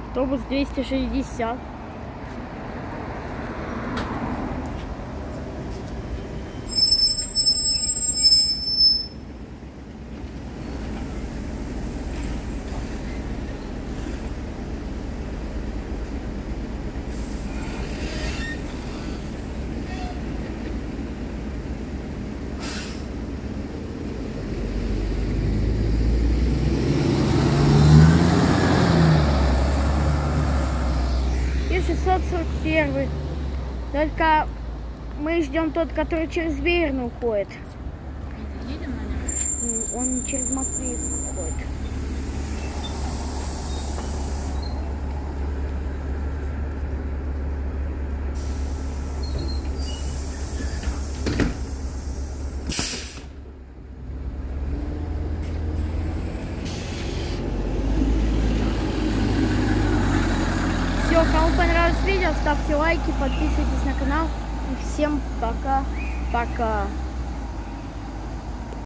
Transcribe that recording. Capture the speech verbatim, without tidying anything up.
Автобус двести шестьдесят. шестьсот сорок первый. Только мы ждем тот, который через Веерну уходит. Едем на нем? Он через Матвеевск уходит. Кому понравилось видео, ставьте лайки, подписывайтесь на канал. И всем пока-пока.